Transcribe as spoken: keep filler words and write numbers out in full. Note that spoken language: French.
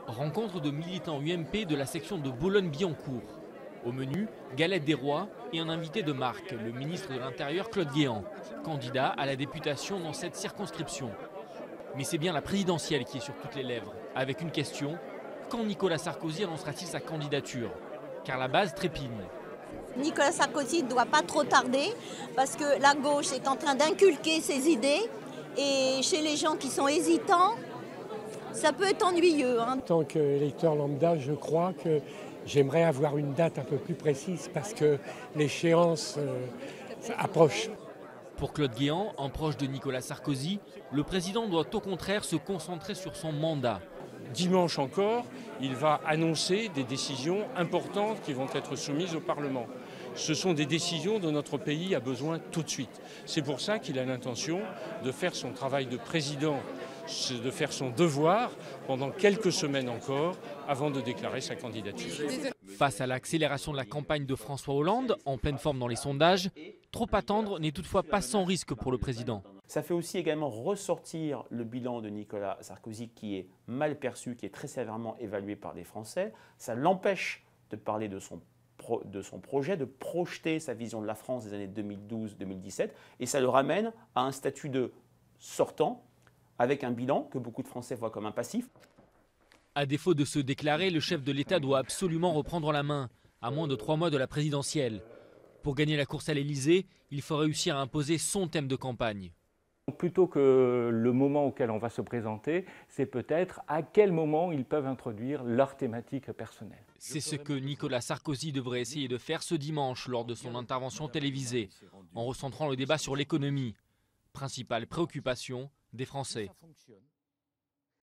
Rencontre de militants U M P de la section de Boulogne-Billancourt. Au menu, galette des rois et un invité de marque, le ministre de l'Intérieur Claude Guéant, candidat à la députation dans cette circonscription. Mais c'est bien la présidentielle qui est sur toutes les lèvres, avec une question: quand Nicolas Sarkozy annoncera-t-il sa candidature? Car la base trépigne. Nicolas Sarkozy ne doit pas trop tarder parce que la gauche est en train d'inculquer ses idées et chez les gens qui sont hésitants, ça peut être ennuyeux. Hein. En tant qu'électeur lambda, je crois que j'aimerais avoir une date un peu plus précise parce que l'échéance euh, approche. Pour Claude Guéant, un proche de Nicolas Sarkozy, le président doit au contraire se concentrer sur son mandat. Dimanche encore, il va annoncer des décisions importantes qui vont être soumises au Parlement. Ce sont des décisions dont notre pays a besoin tout de suite. C'est pour ça qu'il a l'intention de faire son travail de président, de faire son devoir pendant quelques semaines encore avant de déclarer sa candidature. Face à l'accélération de la campagne de François Hollande, en pleine forme dans les sondages, trop attendre n'est toutefois pas sans risque pour le président. Ça fait aussi également ressortir le bilan de Nicolas Sarkozy qui est mal perçu, qui est très sévèrement évalué par les Français. Ça l'empêche de parler de son, pro, de son projet, de projeter sa vision de la France des années deux mille douze deux mille dix-sept. Et ça le ramène à un statut de sortant avec un bilan que beaucoup de Français voient comme un passif. À défaut de se déclarer, le chef de l'État doit absolument reprendre la main, à moins de trois mois de la présidentielle. Pour gagner la course à l'Élysée, il faut réussir à imposer son thème de campagne. Plutôt que le moment auquel on va se présenter, c'est peut-être à quel moment ils peuvent introduire leur thématique personnelle. C'est ce que Nicolas Sarkozy devrait essayer de faire ce dimanche lors de son intervention télévisée, en recentrant le débat sur l'économie, principale préoccupation des Français.